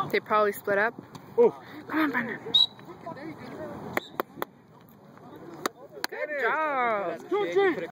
They probably split up. Oh. Come on, Brendan. Good job.